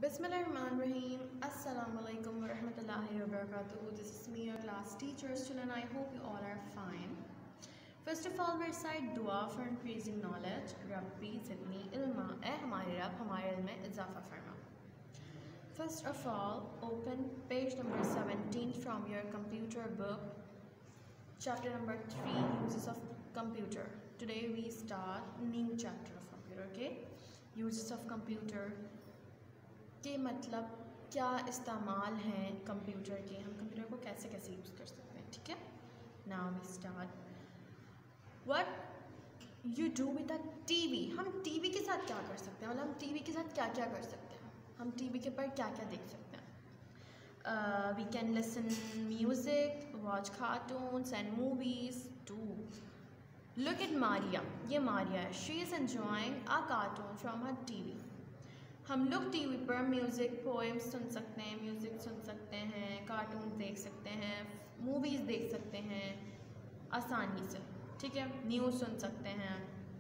Bismillahirrahmanirrahim. Assalamualaikum warahmatullahi wabarakatuh. This is me, your class teacher, student. I hope you all are fine. First of all, we recite dua for increasing knowledge. Rabbi zidni ilma. हमारे रब हमारे इल्म में इजाफा फरमा. First of all, open page number 17 from your computer book. Chapter number 3, uses of computer. Today we start new chapter of computer. Okay, uses of computer. के मतलब क्या इस्तेमाल हैं कंप्यूटर के, हम कंप्यूटर को कैसे कैसे यूज़ कर सकते हैं. ठीक है, now we start. What you do with a TV. हम टीवी के साथ क्या कर सकते हैं, मतलब हम टीवी के साथ क्या क्या कर सकते हैं, हम टीवी के ऊपर क्या क्या देख सकते हैं. We can listen music, watch cartoons and movies. To look at Maria. ये मारिया है. She is enjoying a cartoon from her TV. हम लोग टीवी पर म्यूज़िक, पोएम्स सुन सकते हैं, म्यूज़िक सुन सकते हैं, कार्टून देख सकते हैं, मूवीज़ देख सकते हैं आसानी से. ठीक है, न्यूज़ सुन सकते हैं.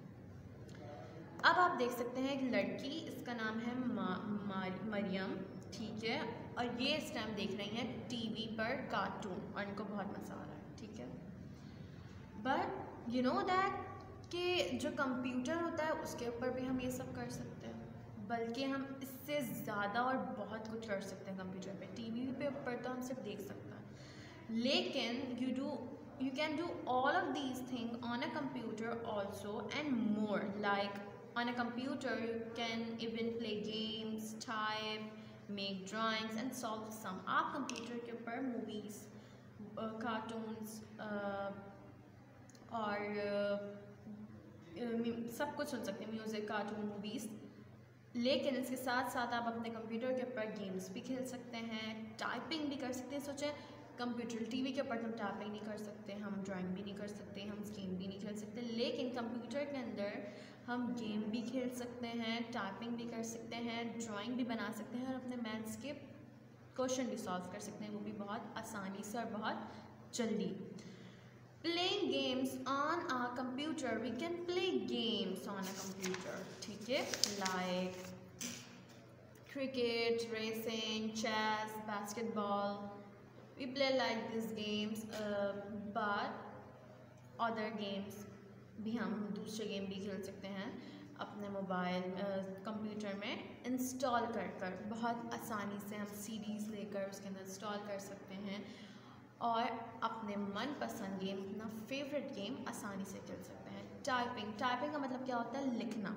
अब आप देख सकते हैं एक लड़की, इसका नाम है मरियम. ठीक है, और ये इस टाइम देख रही हैं टीवी पर कार्टून और इनको बहुत मज़ा आ रहा है. ठीक है, बट यू नो दैट कि जो कंप्यूटर होता है उसके ऊपर भी हम ये सब कर सकते हैं, बल्कि हम इससे ज़्यादा और बहुत कुछ कर सकते हैं कंप्यूटर पे. टीवी पे ऊपर तो हम सिर्फ देख सकते हैं, लेकिन you can do all of these things on a computer also and more. Like on a computer you can even play games, type, make drawings and solve some. आप कंप्यूटर के ऊपर मूवीज़, कार्टून्स और सब कुछ सुन सकते हैं, music, cartoon, movies. लेकिन इसके साथ साथ आप अपने कंप्यूटर के ऊपर गेम्स भी खेल सकते हैं, टाइपिंग भी कर सकते हैं. सोचें, कंप्यूटर टीवी के ऊपर हम टाइपिंग नहीं कर सकते, हम ड्राइंग भी नहीं कर सकते, हम गेम भी नहीं खेल सकते, लेकिन कंप्यूटर के अंदर हम गेम भी खेल सकते हैं, टाइपिंग भी कर सकते हैं, ड्राइंग भी बना सकते हैं और अपने मैथ्स के क्वेश्चन भी सॉल्व कर सकते हैं, वो भी बहुत आसानी से और बहुत जल्दी. Playing games on a computer. We can play games on a computer. ठीक है, like cricket, racing, chess, basketball. We play like these games, but other games भी हम दूसरे गेम भी खेल सकते हैं अपने मोबाइल कंप्यूटर में इंस्टॉल कर बहुत आसानी से हम सीडीज़ लेकर उसके अंदर इंस्टॉल कर सकते हैं और अपने मनपसंद गेम, अपना फेवरेट गेम आसानी से खेल सकते हैं. टाइपिंग. टाइपिंग का मतलब क्या होता है, लिखना.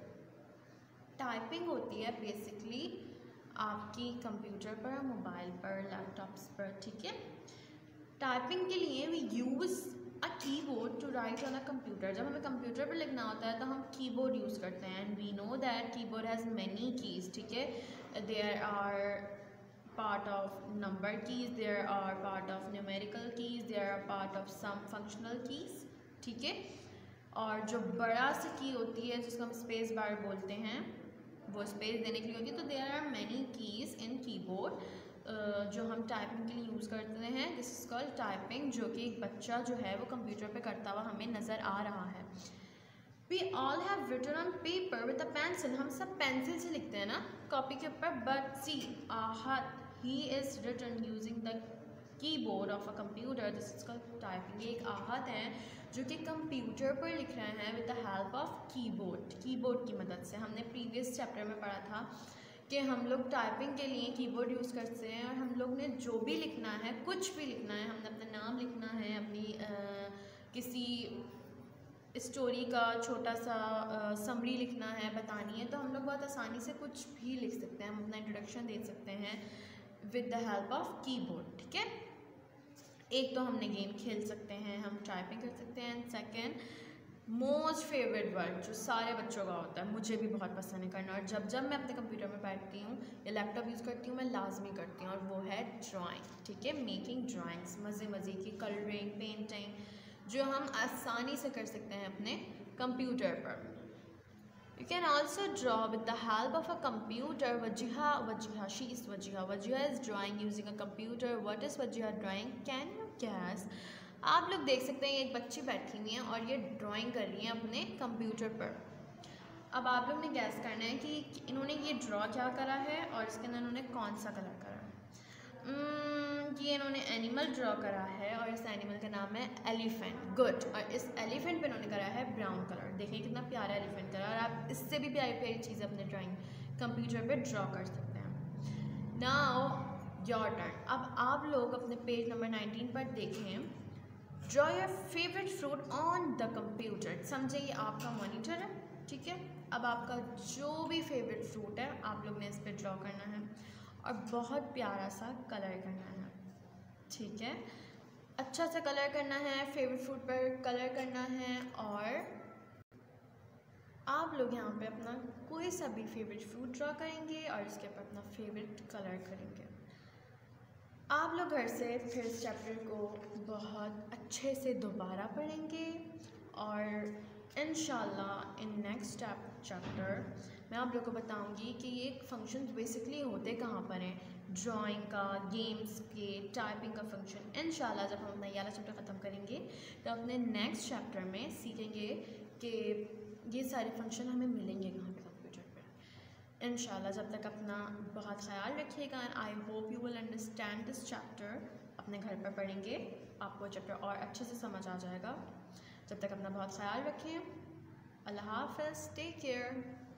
टाइपिंग होती है बेसिकली आपकी कंप्यूटर पर, मोबाइल पर, लैपटॉप्स पर. ठीक है, टाइपिंग के लिए we use a keyboard to write on a computer. जब हमें कंप्यूटर पर लिखना होता है तो हम कीबोर्ड यूज़ करते हैं. And we know that keyboard has many keys. ठीक है, there are part of number keys, there are part of numerical keys, there are part of some functional keys. ठीक है, और जो बड़ा सी की होती है जिसको हम स्पेस बार बोलते हैं, वो स्पेस देने के लिए होती है. तो there are many keys in keyboard जो हम टाइपिंग के लिए यूज़ करते हैं. दिस इज़ कॉल्ड टाइपिंग, जो कि एक बच्चा जो है वो कंप्यूटर पे करता हुआ हमें नज़र आ रहा है. We all have written on paper with a pencil. हम सब पेंसिल से लिखते हैं ना कॉपी के ऊपर. But see, Ahad, he is written using the keyboard of a computer. This is called typing. एक आहत है जो कि कंप्यूटर पर लिख रहे हैं with the help of keyboard. Keyboard की मदद से. हमने प्रीवियस चैप्टर में पढ़ा था कि हम लोग टाइपिंग के लिए कीबोर्ड यूज़ करते हैं और हम लोग ने जो भी लिखना है, कुछ भी लिखना है, हमने अपना नाम लिखना है, अपनी किसी स्टोरी का छोटा सा समरी लिखना है, बतानी है, तो हम लोग बहुत आसानी से कुछ भी लिख सकते हैं. हम अपना इंट्रोडक्शन दे सकते हैं with the help of keyboard. ठीक है, एक तो हमने गेम खेल सकते हैं, हम टाइपिंग कर सकते हैं. सेकंड, मोस्ट फेवरेट वर्ड जो सारे बच्चों का होता है, मुझे भी बहुत पसंद है करना, और जब मैं अपने कंप्यूटर में बैठती हूँ या लैपटॉप यूज़ करती हूँ, मैं लाजमी करती हूँ, और वो है ड्राइंग. ठीक है, मेकिंग ड्राइंग्स, मज़े की कलरिंग, पेंटिंग, जो हम आसानी से कर सकते हैं अपने कंप्यूटर पर. You can also draw with the help of a computer. Wajiha, she is Wajiha. Wajiha is drawing using a computer. What is Wajiha drawing? Can you guess? आप लोग देख सकते हैं एक बच्ची बैठी हुई है और ये ड्राइंग कर रही है अपने कंप्यूटर पर. अब आप लोग ने गैस करना है कि इन्होंने ये ड्रॉ क्या करा है और इसके अंदर इन्होंने कौन सा कलर करा है। ये इन्होंने एनिमल ड्रॉ करा है और इस एनिमल का नाम है एलिफेंट। गुड। और इस एलिफेंट पे इन्होंने करा है ब्राउन कलर। देखिए कितना प्यारा एलिफेंट करा, और आप इससे भी प्यारी प्यारी चीज़ें अपने ड्राइंग कंप्यूटर पे ड्रॉ कर सकते हैं। Now your turn. अब आप लोग अपने पेज नंबर 19 पर देखें। Draw your favourite fruit on the computer. समझे ये आपका मॉनिटर है, ठीक है। अब आपका जो भी फेवरेट फ्रूट है आप लोग ने इस पर ड्रॉ करना है और बहुत प्यारा सा कलर करना है, ठीक है। अच्छा सा कलर करना है, फेवरेट फ्रूट पर कलर करना है, और आप लोग यहाँ पे अपना कोई सा भी फेवरेट फ्रूट ड्रॉ करेंगे और इसके ऊपर अपना फेवरेट कलर करेंगे। आप लोग घर से फिर इस चैप्टर को बहुत अच्छे से दोबारा पढ़ेंगे और इंशाल्लाह इन नेक्स्ट चैप्टर मैं आप लोग को बताऊंगी कि ये फंक्शन बेसिकली होते कहाँ पर हैं, ड्राइंग का, गेम्स के, टाइपिंग का फंक्शन। इंशाल्लाह जब हम अपना ये वाला चैप्टर ख़त्म करेंगे तो अपने नेक्स्ट चैप्टर में सीखेंगे कि ये सारे फंक्शन हमें मिलेंगे कहाँ पे कंप्यूटर पे। इंशाल्लाह जब तक अपना बहुत ख्याल रखिएगा and I hope you will understand this chapter. अपने घर पर पढ़ेंगे, आपको चैप्टर और अच्छे से समझ आ जाएगा। जब तक अपना बहुत ख्याल रखें। अल्लाह हाफ़िज़, टेक केयर।